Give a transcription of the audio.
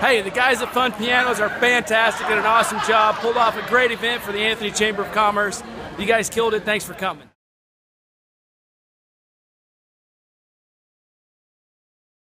Hey, the guys at Fun Pianos are fantastic, did an awesome job, pulled off a great event for the Anthony Chamber of Commerce. You guys killed it. Thanks for coming.